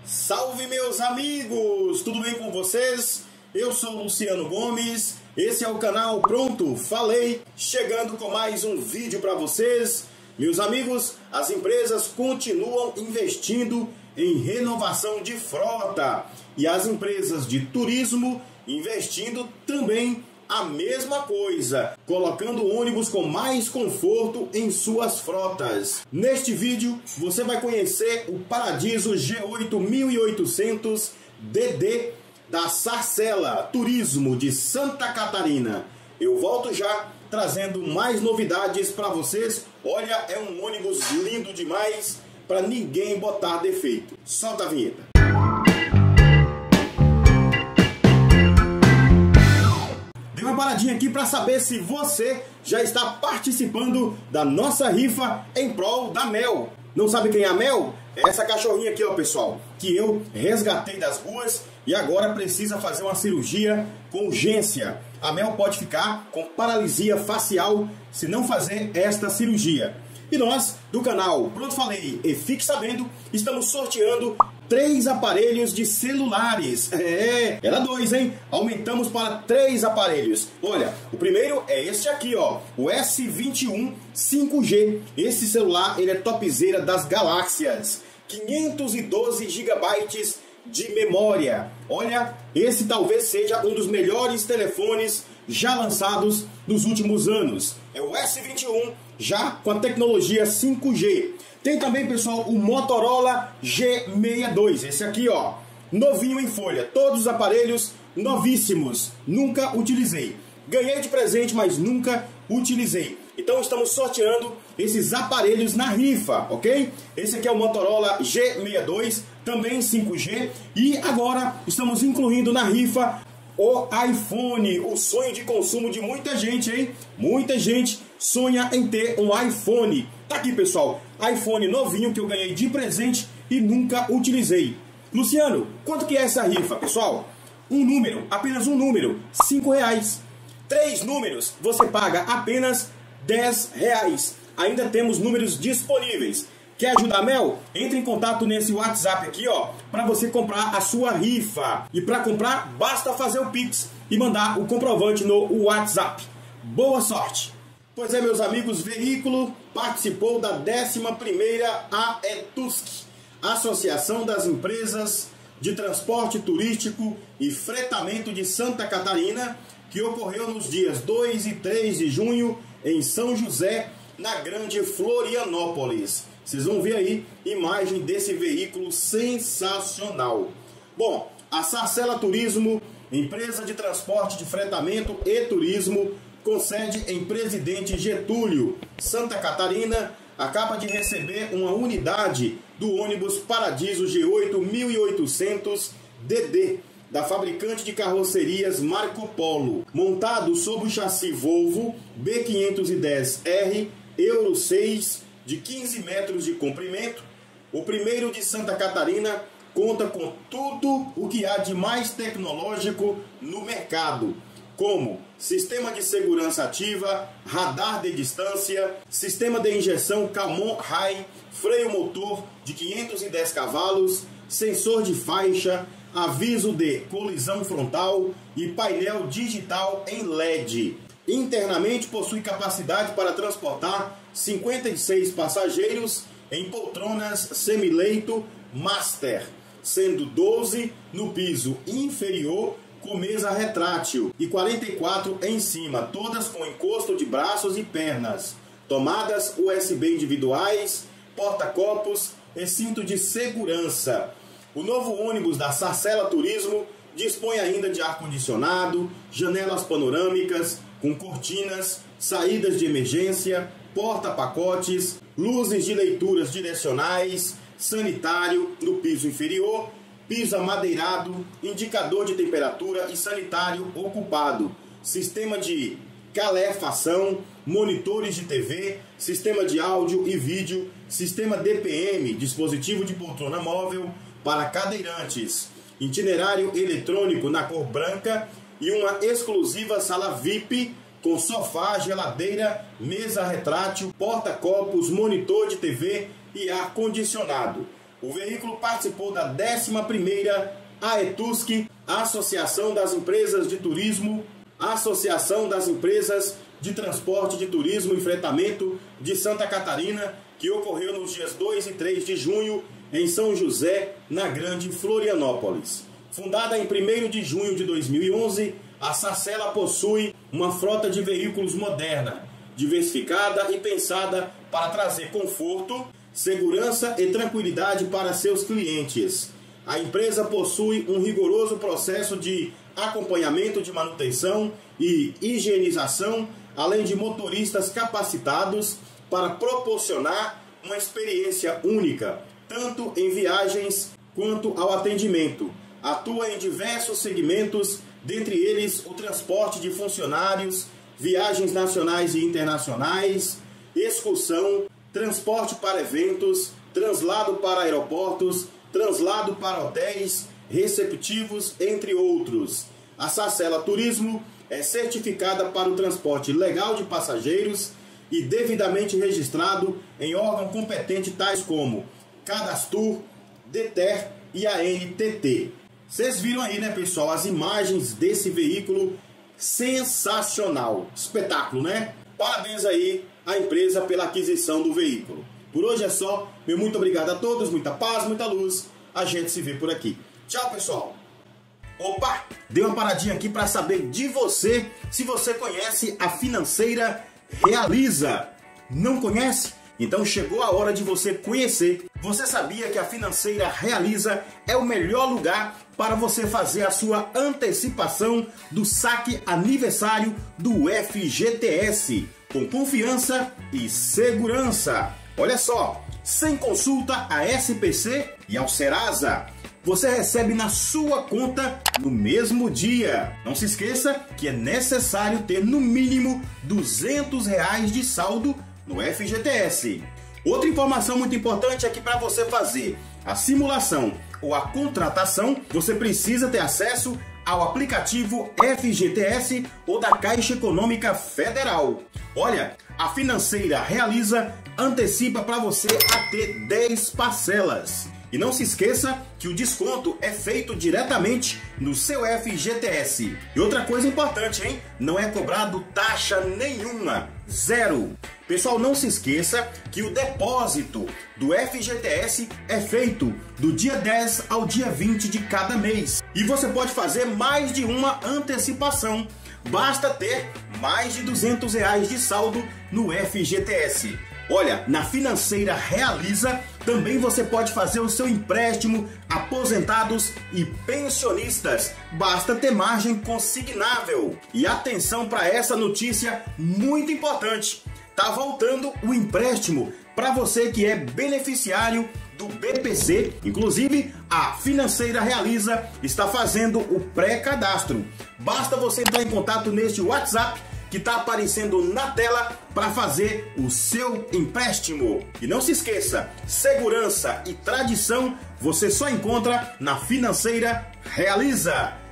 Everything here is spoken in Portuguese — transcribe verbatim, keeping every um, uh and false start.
Salve, meus amigos! Tudo bem com vocês? Eu sou o Luciano Gomes, esse é o canal Pronto Falei, chegando com mais um vídeo para vocês. Meus amigos, as empresas continuam investindo em renovação de frota e as empresas de turismo investindo também a mesma coisa, colocando ônibus com mais conforto em suas frotas. Neste vídeo você vai conhecer o Paradiso G oito mil e oitocentos D D da Sarcela Turismo de Santa Catarina. Eu volto já trazendo mais novidades para vocês. Olha, é um ônibus lindo demais para ninguém botar defeito. Solta a vinheta. Dei uma paradinha aqui para saber se você já está participando da nossa rifa em prol da Mel. Não sabe quem é a Mel? É essa cachorrinha aqui, ó, pessoal, que eu resgatei das ruas e agora precisa fazer uma cirurgia com urgência. A Mel pode ficar com paralisia facial se não fazer esta cirurgia. E nós, do canal Pronto Falei e Fique Sabendo, estamos sorteando três aparelhos de celulares. É, era dois, hein? Aumentamos para três aparelhos. Olha, o primeiro é este aqui, ó, o S vinte e um cinco G. Esse celular, ele é topzera das galáxias. quinhentos e doze gigabytes de memória. Olha, esse talvez seja um dos melhores telefones já lançados nos últimos anos. É o S vinte e um, já com a tecnologia cinco G. Tem também, pessoal, o Motorola G sessenta e dois. Esse aqui, ó, novinho em folha. Todos os aparelhos novíssimos. Nunca utilizei. Ganhei de presente, mas nunca utilizei. Então estamos sorteando esses aparelhos na rifa, ok? Esse aqui é o Motorola G sessenta e dois, também cinco G. E agora estamos incluindo na rifa o iPhone, o sonho de consumo de muita gente, hein? Muita gente sonha em ter um iPhone. Tá aqui, pessoal, iPhone novinho que eu ganhei de presente e nunca utilizei. Luciano, quanto que é essa rifa, pessoal? Um número, apenas um número, cinco reais. Três números, você paga apenas dez reais. Ainda temos números disponíveis. Quer ajudar a Mel? Entre em contato nesse WhatsApp aqui, ó, para você comprar a sua rifa. E para comprar, basta fazer o Pix e mandar o comprovante no WhatsApp. Boa sorte! Pois é, meus amigos, veículo participou da décima primeira AETUSC, Associação das Empresas de Transporte Turístico e Fretamento de Santa Catarina, que ocorreu nos dias dois e três de junho em São José, na Grande Florianópolis. Vocês vão ver aí imagem desse veículo sensacional. Bom, a Sarcela Turismo, empresa de transporte de fretamento e turismo, com sede em Presidente Getúlio, Santa Catarina, acaba de receber uma unidade do ônibus Paradiso G oito mil e oitocentos D D, da fabricante de carrocerias Marco Polo, montado sob o chassi Volvo B quinhentos e dez R Euro seis, de quinze metros de comprimento. O primeiro de Santa Catarina conta com tudo o que há de mais tecnológico no mercado, como sistema de segurança ativa, radar de distância, sistema de injeção Camon High, freio motor de quinhentos e dez cavalos, sensor de faixa, aviso de colisão frontal e painel digital em L E D. Internamente possui capacidade para transportar cinquenta e seis passageiros em poltronas semileito Master, sendo doze no piso inferior com mesa retrátil e quarenta e quatro em cima, todas com encosto de braços e pernas, tomadas U S B individuais, porta-copos e cinto de segurança. O novo ônibus da Sarcela Turismo dispõe ainda de ar-condicionado, janelas panorâmicas com cortinas, saídas de emergência, porta-pacotes, luzes de leituras direcionais, sanitário no piso inferior, piso amadeirado, indicador de temperatura e sanitário ocupado, sistema de calefação, monitores de T V, sistema de áudio e vídeo, sistema D P M, dispositivo de poltrona móvel para cadeirantes, itinerário eletrônico na cor branca e uma exclusiva sala V I P com sofá, geladeira, mesa retrátil, porta-copos, monitor de T V e ar-condicionado. O veículo participou da décima primeira AETUSC, Associação das Empresas de Turismo, Associação das Empresas de Transporte de Turismo e Fretamento de Santa Catarina, que ocorreu nos dias dois e três de junho em São José, na Grande Florianópolis. Fundada em primeiro de junho de dois mil e onze, a Sacela possui uma frota de veículos moderna, diversificada e pensada para trazer conforto, segurança e tranquilidade para seus clientes. A empresa possui um rigoroso processo de acompanhamento de manutenção e higienização, além de motoristas capacitados para proporcionar uma experiência única, tanto em viagens quanto ao atendimento. Atua em diversos segmentos, dentre eles o transporte de funcionários, viagens nacionais e internacionais, excursão, transporte para eventos, translado para aeroportos, translado para hotéis, receptivos, entre outros. A Sacela Turismo é certificada para o transporte legal de passageiros e devidamente registrado em órgão competente tais como Cadastur, DETER e A N T T. Vocês viram aí, né, pessoal, as imagens desse veículo sensacional. Espetáculo, né? Parabéns aí à empresa pela aquisição do veículo. Por hoje é só. Meu muito obrigado a todos. Muita paz, muita luz. A gente se vê por aqui. Tchau, pessoal. Opa! Dei uma paradinha aqui para saber de você se você conhece a Financeira Realiza. Não conhece? Então chegou a hora de você conhecer. Você sabia que a Financeira Realiza é o melhor lugar para você fazer a sua antecipação do saque aniversário do F G T S com confiança e segurança? Olha só, sem consulta a S P C e ao Serasa, você recebe na sua conta no mesmo dia. Não se esqueça que é necessário ter no mínimo duzentos reais de saldo no F G T S. Outra informação muito importante é que para você fazer a simulação ou a contratação, você precisa ter acesso ao aplicativo F G T S ou da Caixa Econômica Federal. Olha, a Financeira Realiza antecipa para você até dez parcelas. E não se esqueça que o desconto é feito diretamente no seu F G T S. E outra coisa importante, hein? Não é cobrado taxa nenhuma. Zero. Pessoal, não se esqueça que o depósito do F G T S é feito do dia dez ao dia vinte de cada mês. E você pode fazer mais de uma antecipação. Basta ter mais de duzentos reais de saldo no F G T S. Olha, na Financeira Realiza também você pode fazer o seu empréstimo aposentados e pensionistas. Basta ter margem consignável. E atenção para essa notícia muito importante. Tá voltando o empréstimo para você que é beneficiário do B P C. Inclusive, a Financeira Realiza está fazendo o pré-cadastro. Basta você entrar em contato neste WhatsApp que está aparecendo na tela para fazer o seu empréstimo. E não se esqueça, segurança e tradição você só encontra na Financeira Realiza.